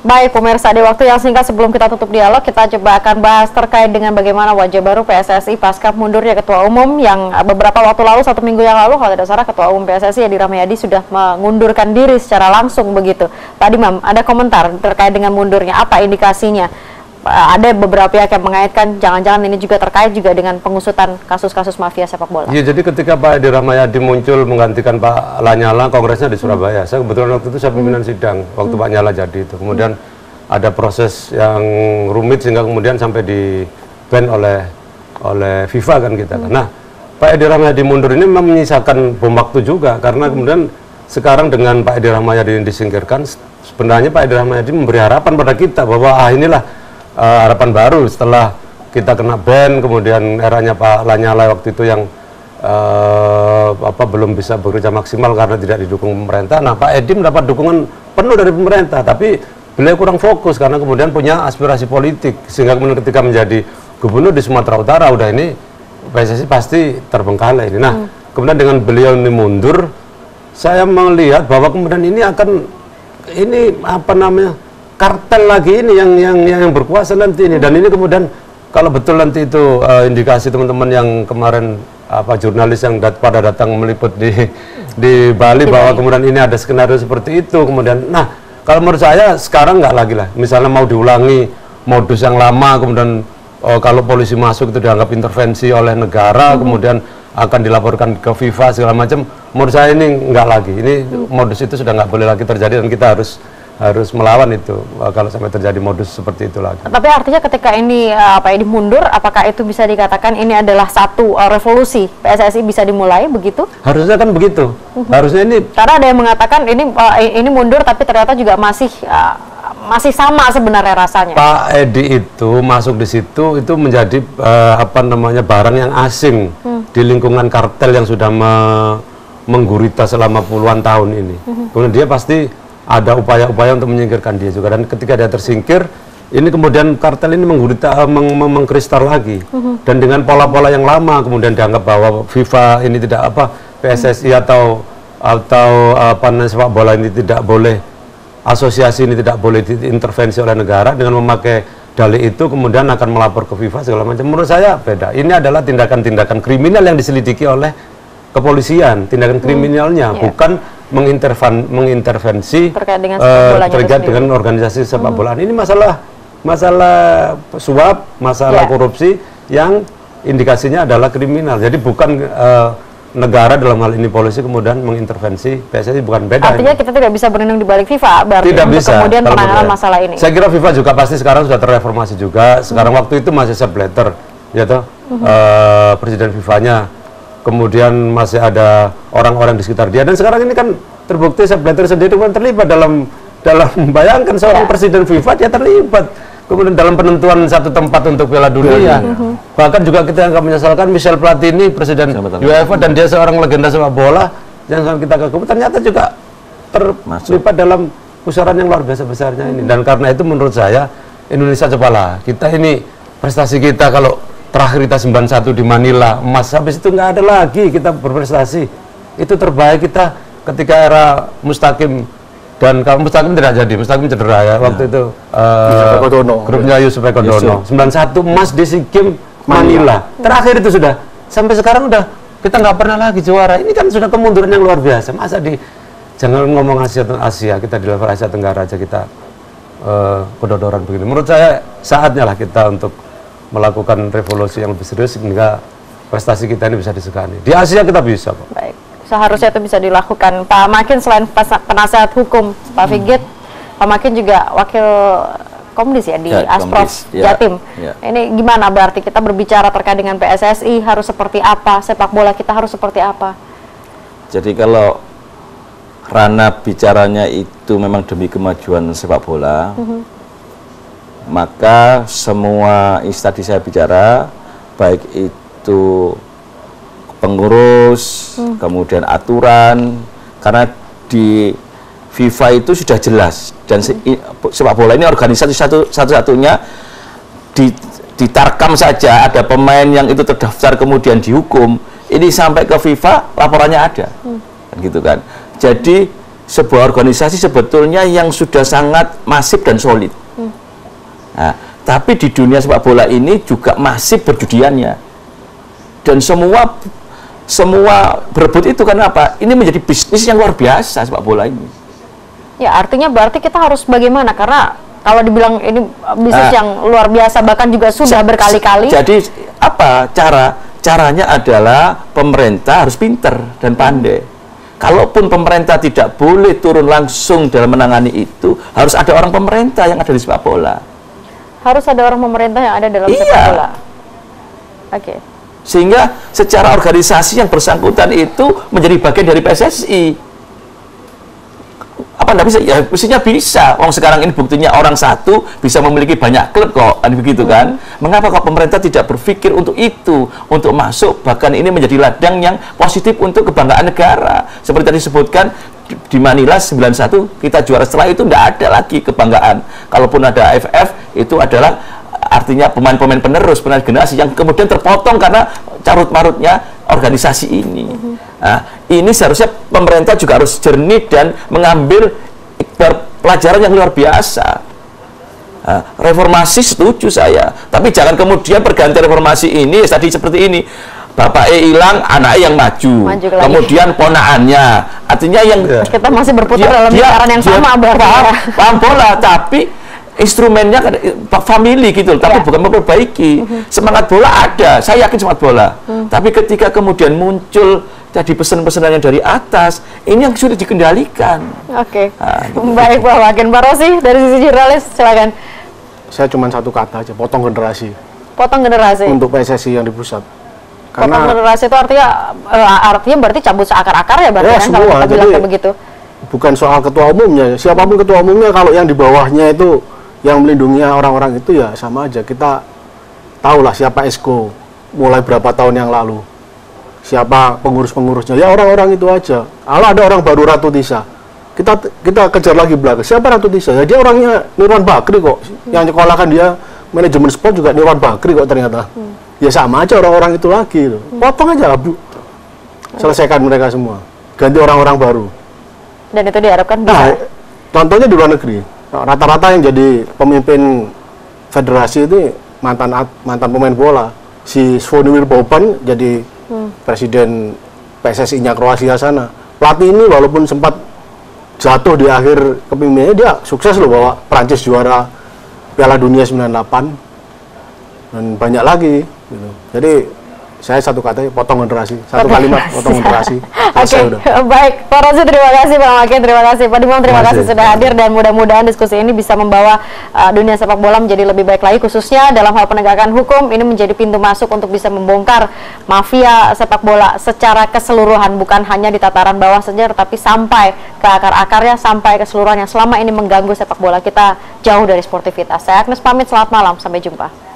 Baik pemirsa, di waktu yang singkat sebelum kita tutup dialog, kita coba akan bahas terkait dengan bagaimana wajah baru PSSI pasca mundurnya Ketua Umum yang beberapa waktu lalu, 1 minggu yang lalu kalau tidak salah, Ketua Umum PSSI Edi Rahmayadi sudah mengundurkan diri secara langsung begitu. Pak Dimam, ada komentar terkait dengan mundurnya, apa indikasinya? Ada beberapa pihak yang mengaitkan jangan-jangan ini juga terkait juga dengan pengusutan kasus-kasus mafia sepak bola. Iya, jadi ketika Pak Edi Rahmayadi muncul menggantikan Pak Lanyala, kongresnya di Surabaya. Saya kebetulan waktu itu saya pimpinan sidang, waktu Pak Lanyala jadi itu. Kemudian ada proses yang rumit sehingga kemudian sampai di ban oleh FIFA kan kita. Nah, Pak Edi Rahmayadi mundur ini memang menyisakan bom waktu juga, karena kemudian sekarang dengan Pak Edi Rahmayadi disingkirkan, sebenarnya Pak Edi Rahmayadi memberi harapan pada kita bahwa inilah harapan baru setelah kita kena ban, kemudian eranya Pak Lanyala waktu itu yang belum bisa bekerja maksimal karena tidak didukung pemerintah. Nah, Pak Edi mendapat dukungan penuh dari pemerintah, tapi beliau kurang fokus karena kemudian punya aspirasi politik, sehingga kemudian ketika menjadi gubernur di Sumatera Utara, udah ini PSSI pasti terbengkalai ini. Nah, kemudian dengan beliau ini mundur, saya melihat bahwa kemudian ini akan kartel lagi ini yang berkuasa nanti ini. Dan ini kemudian kalau betul nanti itu indikasi teman-teman yang kemarin jurnalis yang pada datang meliput di Bali bahwa kemudian ini ada skenario seperti itu, kemudian kalau menurut saya sekarang nggak lagi lah, misalnya mau diulangi modus yang lama, kemudian kalau polisi masuk itu dianggap intervensi oleh negara, kemudian akan dilaporkan ke FIFA segala macam. Menurut saya ini nggak lagi, ini modus itu sudah nggak boleh lagi terjadi dan kita harus melawan itu kalau sampai terjadi modus seperti itu lagi. Tapi artinya ketika ini ini mundur, apakah itu bisa dikatakan ini adalah satu revolusi PSSI bisa dimulai begitu? Harusnya kan begitu. Harusnya ini. Karena ada yang mengatakan ini mundur tapi ternyata juga masih sama sebenarnya rasanya. Pak Edi itu masuk di situ itu menjadi barang yang asing di lingkungan kartel yang sudah menggurita selama puluhan tahun ini. Kemudian dia pasti ada upaya-upaya untuk menyingkirkan dia juga, dan ketika dia tersingkir, ini kemudian kartel ini menggurita, mengkristal lagi, dan dengan pola-pola yang lama kemudian dianggap bahwa FIFA ini tidak PSSI atau sepak bola ini tidak boleh, asosiasi ini tidak boleh diintervensi oleh negara, dengan memakai dalih itu kemudian akan melapor ke FIFA segala macam. Menurut saya beda. Ini adalah tindakan-tindakan kriminal yang diselidiki oleh kepolisian, tindakan kriminalnya, bukan mengintervensi terkait dengan organisasi sepak bola. Ini masalah suap, masalah korupsi yang indikasinya adalah kriminal. Jadi bukan negara dalam hal ini polisi kemudian mengintervensi PSSI, bukan beda. Artinya kita tidak bisa berlindung di balik FIFA, berarti tidak bisa, kemudian penanganan masalah ini. Saya kira FIFA juga pasti sekarang sudah terreformasi juga. Sekarang waktu itu masih Blatter, ya toh, presiden FIFA-nya. Kemudian masih ada orang-orang di sekitar dia, dan sekarang ini kan terbukti Blatter sendiri kan terlibat dalam bayangkan seorang presiden FIFA, dia terlibat kemudian dalam penentuan satu tempat untuk Piala Dunia. Bahkan juga kita nggak menyesalkan Michel Platini, presiden UEFA, dan dia seorang legenda sepak bola, jangan kita kagum, ternyata juga terlibat dalam pusaran yang luar biasa besarnya ini. Dan karena itu menurut saya Indonesia cobalah, kita ini prestasi kita kalau terakhir kita 91 di Manila emas, habis itu nggak ada lagi kita berprestasi. Itu terbaik kita ketika era Mustaqim, dan kalau Mustaqim tidak jadi, Mustaqim cedera ya waktu itu, grupnya Yusuf Ekodono, 91 emas di SEA Games Manila. Terakhir itu sudah, sampai sekarang udah kita nggak pernah lagi juara. Ini kan sudah kemunduran yang luar biasa. Masa jangan ngomong Asia, kita di level Asia Tenggara aja kita kedodoran begini. Menurut saya saatnya lah kita untuk melakukan revolusi yang lebih serius sehingga prestasi kita ini bisa disegani. Di Asia kita bisa, Pak. Baik, seharusnya itu bisa dilakukan. Pak Makin selain penasehat hukum Pak Figit, Pak Makin juga wakil Komdis ya di Asprof Jatim. Ini gimana berarti kita berbicara terkait dengan PSSI harus seperti apa, sepak bola kita harus seperti apa? Jadi kalau ranah bicaranya itu memang demi kemajuan sepak bola, maka semua instansi saya bicara, baik itu pengurus, kemudian aturan, karena di FIFA itu sudah jelas, dan sepak bola ini organisasi satu-satunya ditarkam saja ada pemain yang itu terdaftar kemudian dihukum, ini sampai ke FIFA laporannya ada, gitu kan. Jadi sebuah organisasi sebetulnya yang sudah sangat masif dan solid. Nah, tapi di dunia sepak bola ini juga masif perjudiannya. Dan semua berebut itu karena apa? Ini menjadi bisnis yang luar biasa sepak bola ini. Ya, artinya berarti kita harus bagaimana? Karena kalau dibilang ini bisnis yang luar biasa, bahkan juga sudah berkali-kali. Jadi apa caranya adalah pemerintah harus pinter dan pandai. Kalaupun pemerintah tidak boleh turun langsung dalam menangani itu, harus ada orang pemerintah yang ada di sepak bola. Harus ada orang pemerintah yang ada dalam sepak bola. Oke. Sehingga secara organisasi yang bersangkutan itu menjadi bagian dari PSSI. Apa enggak bisa? Ya mestinya bisa. Sekarang ini buktinya orang satu bisa memiliki banyak klub kok, begitu kan? Mengapa kok pemerintah tidak berpikir untuk itu, untuk masuk bahkan ini menjadi ladang yang positif untuk kebanggaan negara? Seperti tadi disebutkan di Manila 91 kita juara, setelah itu enggak ada lagi kebanggaan. Kalaupun ada AFF itu adalah artinya pemain-pemain penerus, penerus generasi yang kemudian terpotong karena carut-marutnya organisasi ini. Nah, ini seharusnya pemerintah juga harus jernih dan mengambil pelajaran yang luar biasa. Nah, reformasi setuju saya, tapi jangan kemudian pergantian reformasi ini tadi seperti ini. Bapaknya hilang, anaknya yang maju kemudian ponaannya. Artinya yang kita masih berputar dalam lingkaran yang sama, paham bola, tapi instrumennya family gitu, tapi bukan memperbaiki. Semangat bola ada, saya yakin semangat bola. Tapi ketika kemudian muncul tadi pesan-pesan yang dari atas, ini yang sudah dikendalikan. Oke. Baik Pak Wagen. Pak Rosi, dari sisi jurnalis, silakan. Saya cuma satu kata aja, potong generasi. Potong generasi. Untuk PSSI yang di pusat. Potong generasi itu artinya berarti cabut seakar-akar ya, berarti kan semua, kalau kita bilang kayak begitu. Bukan soal ketua umumnya, siapapun ketua umumnya, kalau yang di bawahnya itu yang melindungi orang-orang itu ya sama aja. Kita tahulah siapa Esko mulai berapa tahun yang lalu, siapa pengurus-pengurusnya, ya orang-orang itu aja. Kalau ada orang baru Ratu Tisa, kita kejar lagi belakang, siapa Ratu Tisa? Ya dia orangnya Nirwan Bakri kok, yang nyekolahkan dia manajemen sport juga Nirwan Bakri kok ternyata. Ya sama aja orang-orang itu lagi, potong aja, selesaikan mereka semua, ganti orang-orang baru. Dan itu diharapkan bisa. Nah, contohnya di luar negeri, rata-rata yang jadi pemimpin federasi itu mantan pemain bola. Si Zvonimir Boban jadi presiden PSSI-nya Kroasia sana. Pelatih ini walaupun sempat jatuh di akhir kepemimpinannya, dia sukses loh bawa Prancis juara Piala Dunia 98 dan banyak lagi gitu. Jadi saya satu kata, potong generasi, satu kalimat, potong generasi. Oke, baik. Pak Rosi, terima kasih. Pak Wagen, terima kasih. Pak Dimon, terima kasih sudah hadir, dan mudah-mudahan diskusi ini bisa membawa dunia sepak bola menjadi lebih baik lagi, khususnya dalam hal penegakan hukum. Ini menjadi pintu masuk untuk bisa membongkar mafia sepak bola secara keseluruhan, bukan hanya di tataran bawah saja, tetapi sampai ke akar-akarnya, sampai keseluruhannya. Selama ini mengganggu sepak bola kita jauh dari sportivitas. Saya Agnes pamit, selamat malam, sampai jumpa.